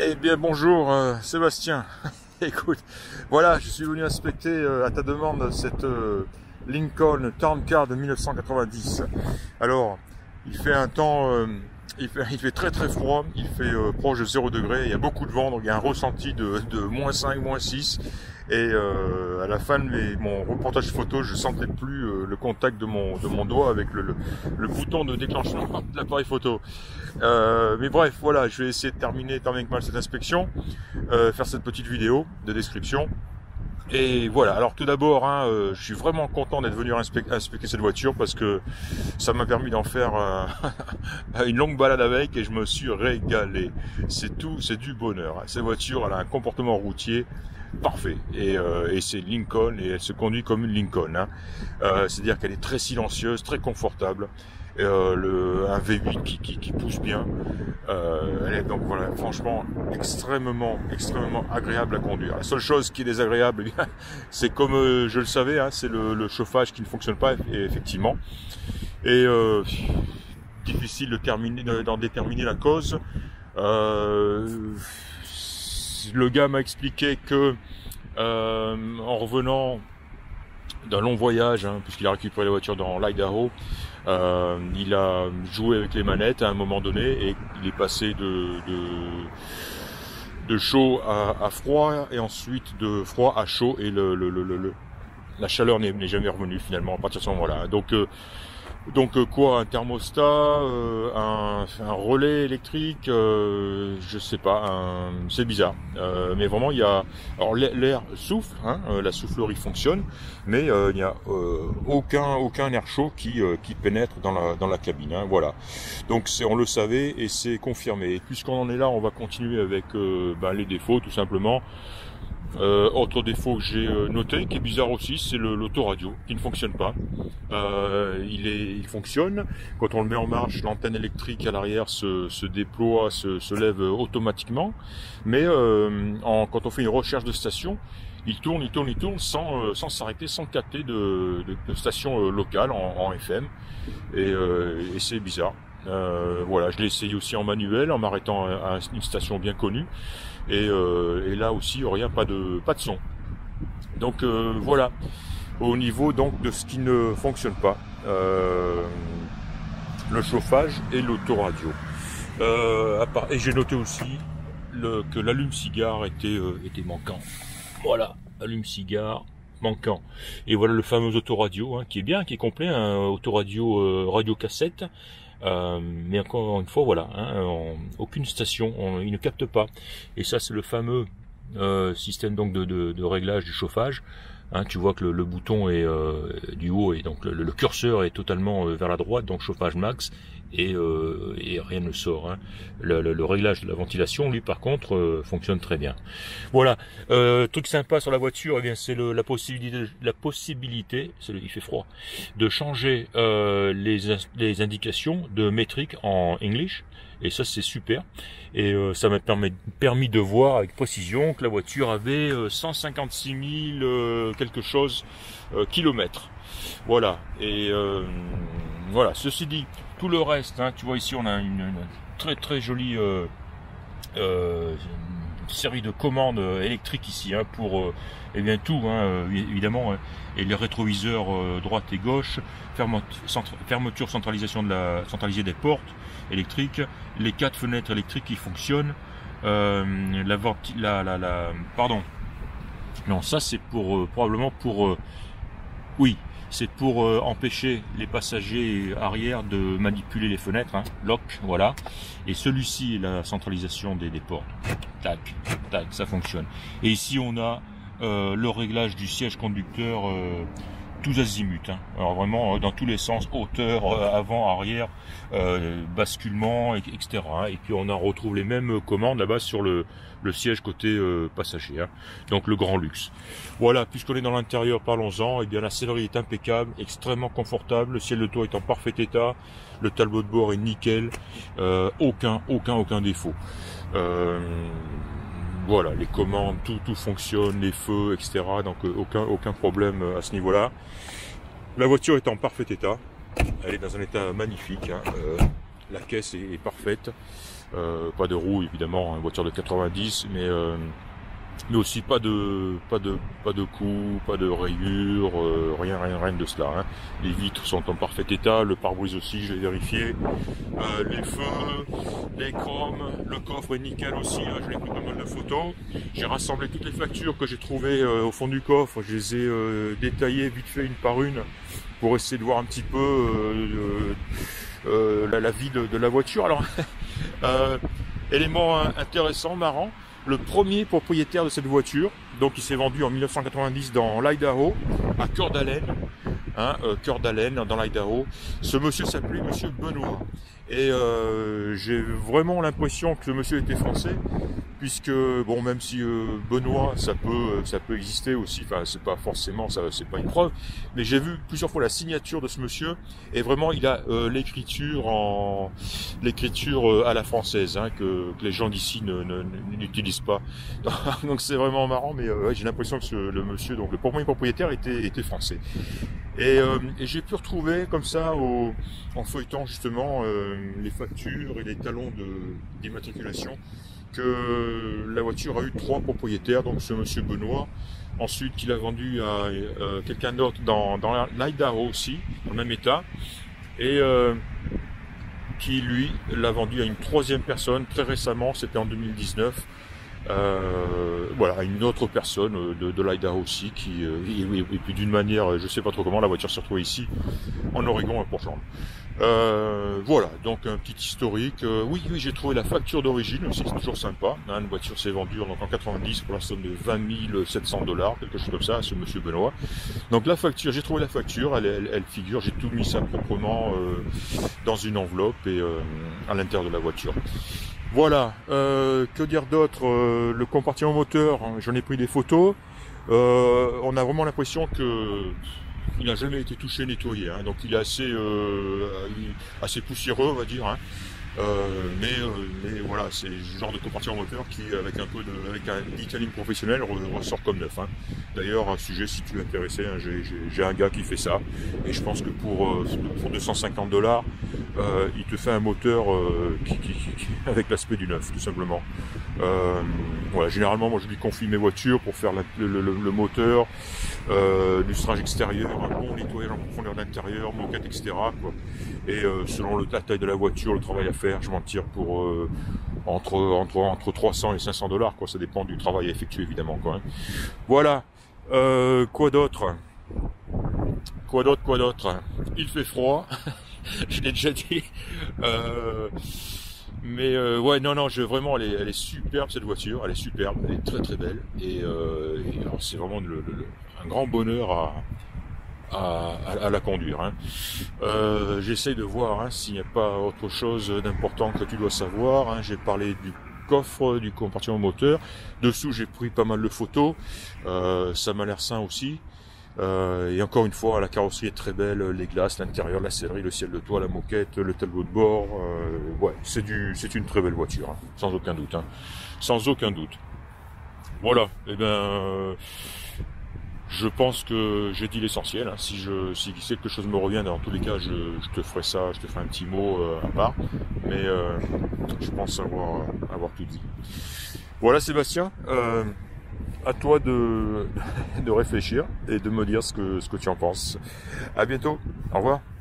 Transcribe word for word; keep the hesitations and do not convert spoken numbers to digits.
Eh bien bonjour euh, Sébastien. Écoute, voilà, je suis venu inspecter euh, à ta demande cette euh, Lincoln Town Car de mille neuf cent quatre-vingt-dix. Alors, il fait un temps, euh, il, fait, il fait très très froid, il fait euh, proche de zéro degré, il y a beaucoup de vent, donc il y a un ressenti de, de moins cinq, moins six. Et euh, à la fin de mes, mon reportage photo, je sentais plus euh, le contact de mon, de mon doigt avec le, le, le bouton de déclenchement de l'appareil photo. Euh, mais bref, voilà, je vais essayer de terminer tant bien que mal cette inspection, euh, faire cette petite vidéo de description. Et voilà, alors tout d'abord, hein, euh, je suis vraiment content d'être venu inspecter, inspecter cette voiture parce que ça m'a permis d'en faire euh, une longue balade avec et je me suis régalé. C'est tout, c'est du bonheur. Cette voiture, elle a un comportement routier parfait et, euh, et c'est Lincoln et elle se conduit comme une Lincoln. Hein. Euh, C'est-à-dire qu'elle est très silencieuse, très confortable. Euh, le, un V huit qui, qui, qui pousse bien. Euh, elle est donc voilà, franchement extrêmement, extrêmement agréable à conduire. La seule chose qui est désagréable, eh bien, c'est comme euh, je le savais, hein, c'est le, le chauffage qui ne fonctionne pas, effectivement. Et euh, difficile de terminer, d'en déterminer la cause. Euh, le gars m'a expliqué que euh, en revenant d'un long voyage, hein, puisqu'il a récupéré la voiture dans l'Idaho, euh, il a joué avec les manettes à un moment donné et il est passé de, de, de chaud à, à froid et ensuite de froid à chaud et le, le, le, le, la chaleur n'est jamais revenue finalement à partir de ce moment-là. Donc euh, Donc euh, quoi, un thermostat, euh, un, un relais électrique, euh, je sais pas, c'est bizarre. Euh, mais vraiment il y a, alors l'air souffle, hein, euh, la soufflerie fonctionne, mais euh, il n'y a euh, aucun aucun air chaud qui euh, qui pénètre dans la dans la cabine. Hein, voilà. Donc c'est, on le savait et c'est confirmé. Et puisqu'on en est là, on va continuer avec euh, ben, les défauts tout simplement. Euh, autre défaut que j'ai euh, noté, qui est bizarre aussi, c'est l'autoradio qui ne fonctionne pas. Euh, il, est, il fonctionne. Quand on le met en marche, l'antenne électrique à l'arrière se, se déploie, se, se lève automatiquement. Mais euh, en, quand on fait une recherche de station, il tourne, il tourne, il tourne sans euh, sans s'arrêter, sans capter de, de, de station euh, locale en, en F M. Et, euh, et c'est bizarre. Euh, voilà, je l'ai essayé aussi en manuel, en m'arrêtant à, à une station bien connue. Et, euh, et là aussi, rien, pas de pas de son. Donc euh, voilà, au niveau donc de ce qui ne fonctionne pas, euh, le chauffage et l'autoradio. Euh, et j'ai noté aussi le, que l'allume-cigare était euh, était manquant. Voilà, allume-cigare manquant. Et voilà le fameux autoradio, hein, qui est bien, qui est complet, un autoradio euh, radio cassette. Euh, mais encore une fois, voilà, hein, on, aucune station, on, il ne capte pas. Et ça, c'est le fameux euh, système donc de, de, de réglage du chauffage. Hein, tu vois que le, le bouton est euh, du haut et donc le, le curseur est totalement euh, vers la droite, donc chauffage max. Et, euh, et rien ne sort. Hein. Le, le, le réglage de la ventilation, lui, par contre, euh, fonctionne très bien. Voilà. Euh, truc sympa sur la voiture, eh bien, c'est la possibilité, la possibilité, le, il fait froid, de changer euh, les, les indications de métrique en English. Et ça, c'est super. Et euh, ça m'a permis, permis de voir avec précision que la voiture avait euh, cent cinquante-six mille euh, quelque chose euh, kilomètres. Voilà. Et euh, voilà. Ceci dit, tout le reste, hein, tu vois ici, on a une, une très très jolie euh, euh, série de commandes électriques ici, hein, pour euh, eh bien tout, hein, évidemment, hein, et les rétroviseurs euh, droite et gauche, fermeture, centralisation de la centralisée des portes électriques, les quatre fenêtres électriques qui fonctionnent, euh, la, la, la, la, pardon, non, ça c'est pour euh, probablement pour, euh, oui. C'est pour euh, empêcher les passagers arrière de manipuler les fenêtres, hein, lock, voilà. Et celui-ci est la centralisation des, des portes. Tac, tac, ça fonctionne. Et ici on a euh, le réglage du siège conducteur euh, tous azimuts. Hein. Alors vraiment euh, dans tous les sens, hauteur, euh, avant, arrière, euh, basculement, et cetera. Et puis on en retrouve les mêmes commandes là-bas sur le, le siège côté euh, passager. Hein. Donc le grand luxe. Voilà, puisqu'on est dans l'intérieur, parlons-en. Eh bien la sellerie est impeccable, extrêmement confortable. Le ciel de toit est en parfait état. Le tableau de bord est nickel. Euh, aucun, aucun, aucun défaut. Euh, Voilà, les commandes, tout, tout fonctionne, les feux, et cetera. Donc euh, aucun, aucun problème à ce niveau-là. La voiture est en parfait état. Elle est dans un état magnifique. Hein. Euh, la caisse est, est parfaite. Euh, pas de roues évidemment, une voiture de quatre-vingt-dix, mais euh, mais aussi pas de pas de pas de coups, pas de rayures, euh, rien rien rien de cela. Hein. Les vitres sont en parfait état, le pare-brise aussi, je l'ai vérifié. Euh, les feux, les chromes, le coffre est nickel aussi. Hein, je l'ai pris pas mal de photos. J'ai rassemblé toutes les factures que j'ai trouvées euh, au fond du coffre. Je les ai euh, détaillées vite fait une par une pour essayer de voir un petit peu euh, euh, la, la vie de, de la voiture. Alors euh, élément intéressant, marrant. Le premier propriétaire de cette voiture, donc il s'est vendu en mille neuf cent quatre-vingt-dix dans l'Idaho, à Coeur d'Alene, hein, euh, Coeur d'Alene dans l'Idaho. Ce monsieur s'appelait Monsieur Benoît. Et euh, j'ai vraiment l'impression que ce monsieur était français, puisque bon, même si euh, Benoît, ça peut, ça peut exister aussi. Enfin, c'est pas forcément, ça, c'est pas une preuve. Mais j'ai vu plusieurs fois la signature de ce monsieur, et vraiment, il a euh, l'écriture en, l'écriture euh, à la française, hein, que, que les gens d'ici ne, ne, n'utilisent pas. Donc c'est vraiment marrant, mais euh, ouais, j'ai l'impression que ce, le monsieur, donc le premier propriétaire, était, était français. Et, euh, et j'ai pu retrouver comme ça, au, en feuilletant justement euh, les factures et les talons de d'immatriculation, que la voiture a eu trois propriétaires, donc ce monsieur Benoît, ensuite qu'il a vendu à euh, quelqu'un d'autre dans, dans l'Idaho aussi, dans le même état, et euh, qui lui l'a vendu à une troisième personne très récemment, c'était en deux mille dix-neuf. Euh, voilà, une autre personne de, de l'Idaho aussi, qui euh, et, et puis d'une manière, je sais pas trop comment, la voiture s'est retrouvée ici, en Oregon, à Portland. Euh, voilà, donc un petit historique. Euh, oui, oui, j'ai trouvé la facture d'origine aussi, c'est toujours sympa. Hein, une voiture s'est vendue donc en quatre-vingt-dix pour la somme de vingt mille sept cents dollars, quelque chose comme ça, à ce monsieur Benoît. Donc la facture, j'ai trouvé la facture, elle, elle, elle figure, j'ai tout mis ça proprement euh, dans une enveloppe et euh, à l'intérieur de la voiture. Voilà, euh, que dire d'autre, euh, le compartiment moteur, hein, j'en ai pris des photos, euh, on a vraiment l'impression que il n'a jamais été touché, nettoyé, hein, donc il est assez, euh, assez poussiéreux, on va dire, hein, euh, mais, euh, mais voilà, c'est le genre de compartiment moteur qui, avec un peu de, avec un detailing professionnel, ressort comme neuf. Hein. D'ailleurs, un sujet, si tu es intéressé, hein, j'ai un gars qui fait ça, et je pense que pour, euh, pour deux cent cinquante dollars, euh, il te fait un moteur euh, qui, qui, qui, avec l'aspect du neuf, tout simplement. Euh, voilà, généralement, moi, je lui confie mes voitures pour faire la, le, le, le moteur, euh, lustrage extérieur, un bon nettoyage en profondeur d'intérieur, moquette, et cetera. Quoi. Et euh, selon le, la taille de la voiture, le travail à faire, je m'en tire pour euh, entre, entre, entre trois cents et cinq cents dollars, quoi. Ça dépend du travail à effectuer, évidemment, quoi. Hein. Voilà. Euh, quoi d'autre? Quoi d'autre, quoi d'autre? Il fait froid. Je l'ai déjà dit. Euh, mais euh, ouais, non, non, je, vraiment, elle est, elle est superbe, cette voiture. Elle est superbe, elle est très très belle. Et, euh, et c'est vraiment le, le, un grand bonheur à, à, à, à la conduire. Hein. Euh, J'essaye de voir hein, s'il n'y a pas autre chose d'important que tu dois savoir. Hein. J'ai parlé du coffre, du compartiment moteur. Dessous, j'ai pris pas mal de photos. Euh, ça m'a l'air sain aussi. Euh, et encore une fois, la carrosserie est très belle, les glaces, l'intérieur, la sellerie, le ciel de toit, la moquette, le tableau de bord. Euh, ouais, c'est du, c'est une très belle voiture, hein, sans aucun doute. Hein, sans aucun doute. Voilà. Et eh ben, euh, je pense que j'ai dit l'essentiel. Hein. Si je, si quelque chose me revient, dans tous les cas, je, je te ferai ça, je te ferai un petit mot euh, à part. Mais euh, je pense avoir, avoir tout dit. Voilà, Sébastien. Euh, À toi de, de réfléchir et de me dire ce que, ce que tu en penses. À bientôt. Au revoir.